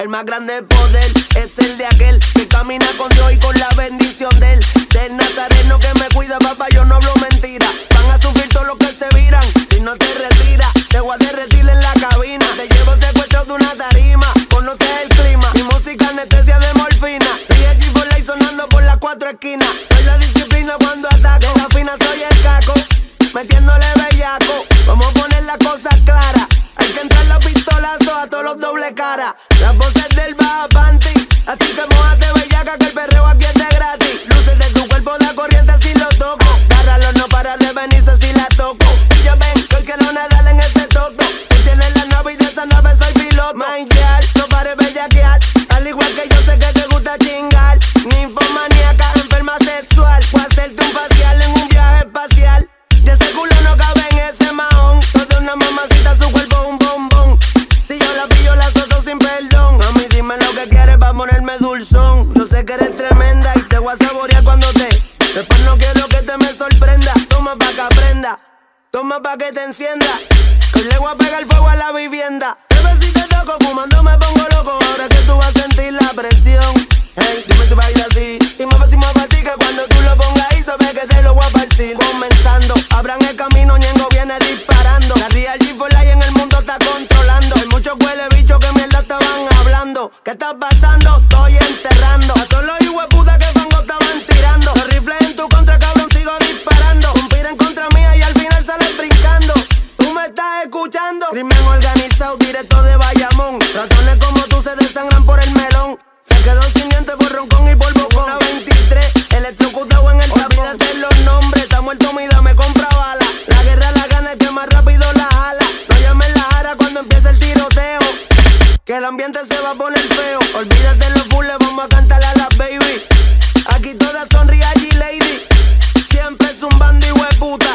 El más grande poder es el de aquel que camina con Dios y con la bendición de él. Del Nazareno que me cuida, papá, yo no hablo mentira. Van a sufrir todos los que se viran. Si no te retiras, te voy a derretir en la cabina. Te llevo secuestro de una tarima. Conoces el clima, mi música anestesia de morfina. Real G4 sonando por las cuatro esquinas. Soy la disciplina cuando ataco. En la fina soy el caco, metiéndole bellaco. Vamos a poner las cosas claras. Hay que entrar los pistolazos a todos los doble cara. Las voces del Baja Panty, así que mójate bellaca que el perreo aquí es de gratis. Luces de tu cuerpo da corriente si lo toco. Agárralo, no para de venirse si la toco. Y yo ven que hoy quiero nadar en ese toto. Tú tienes la nave y de esa nave soy piloto. Mangear, no pares bellaquear. Al igual que yo sé que te gusta chingar. Ninfomaníaca, enferma sexual. Voy a hacerte un facial en un viaje espacial. Y ese culo no cabe en ese mahón. Toda una mamacita, su cuerpo un bombón. Si yo la pillo, la soto sin perdón. Mami, dime lo que quieres pa' ponerme dulzón. Yo sé que eres tremenda y te voy a saborear cuando te. Después no quiero que te me sorprenda. Toma pa' que aprenda, toma pa' que te encienda. Que le voy a pegar fuego a la vivienda. Bebé, si te toco, fumando me pongo loco. Ahora que tú vas a sentir la presión. Hey, dime si baila así. Y mueve así que cuando tú lo pongas ahí, sabes que te lo voy a partir. Comenzando, abran el camino, Ñengo viene disparando. La Real G4 en el mundo está controlando. Hay muchos huele bichos que mierda estaban hablando. ¿Qué está pasando? Estoy enterrando a todos los hijueputas que fango estaban tirando. Los rifles en tu contra, cabrón, sigo disparando. Conspiran contra mí y al final salen brincando. ¿Tú me estás escuchando? Crimen organizado, directo de Bayamón. Ratones como tú se desangran por el melón. Se quedó sin dientes por roncón y por bocón. Una 23, electrocutado en el tapón. Olvídate los nombres, está muerto mi dame compra bala. La guerra la gana el que más rápido la jala. No llames la jara cuando empieza el tiroteo, que el ambiente se va a poner feo. Olvídate los bulles, vamos a cantar a las baby. Aquí todas son Real G Lady. Siempre zumbando y hueputa,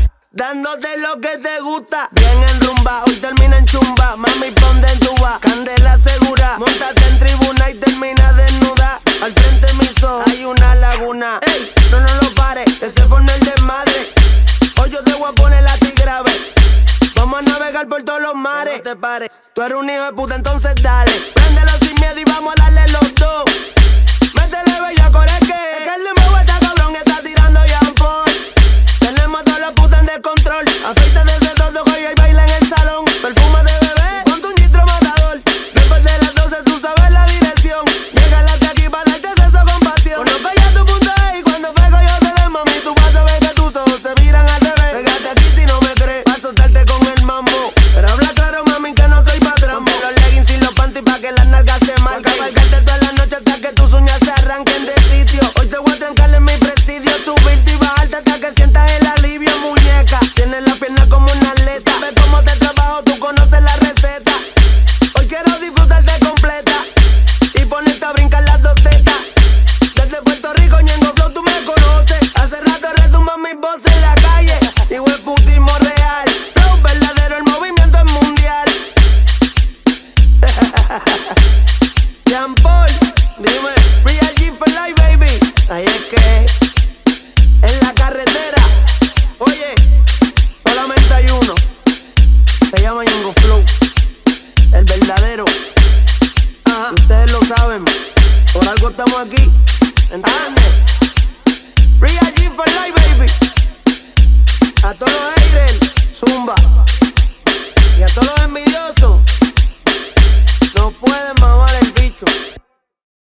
dándote lo que te gusta. Bien en rumba, hoy termina en chumba. Mami, ponte en tuba, candela segura. Móntate en tribuna y termina desnuda. Al frente mis ojos hay una laguna. Ey, no lo pares, que se forme el desmadre. Hoy yo te voy a poner la grave. Vamos a navegar por todos los mares. No te pares, tú eres un hijo de puta, entonces dale. Préndelo sin miedo y vamos a darle los dos. Métele bella, es que el dembow está cabrón y está tirando yampol. Tenemos a todos los putas en descontrol. Aceite de ese todo que y baila en el salón. Perfume de bebé, ponte un gistro matador. Después de las 12 tú sabes la dirección. Llegale hasta aquí para darte sexo con pasión. Conozco ya tu punto E y cuando pego yo te dé, mami, tú vas a ver que tus ojos se miran al revés. Pégate aquí si no me crees, pa' soltarte con el mambo. Pero habla claro, mami, que no estoy pa' trampo. Ponte los leggings y los panties pa' que las nalgas se marquen. Cabalgarte toda la noche hasta que tus uñas se arranquen de sitio. Hoy te voy a trancar en mi presidio, subirte y bajarte hasta que sientas el alivio, muñeca. Tienes la pierna como una atleta. Sabes cómo te trabajo, tú conoces la receta. Hoy quiero disfrutarte completa y ponerte a brincar las dos tetas. Desde Puerto Rico, Ñengo Flow, tú me conoces. Hace rato retumban mis voces en la calle. Hijo el putismo real, flow verdadero, el movimiento es mundial. Jean Paul, dime, Real G4 baby. Ahí es que en la carretera, oye, solamente hay uno. Se llama Ñengo Flow, el verdadero. Ajá. Y ustedes lo saben, por algo estamos aquí, ¿entiendes? Real G4 baby. A todos los haters, zumba. Y a todos los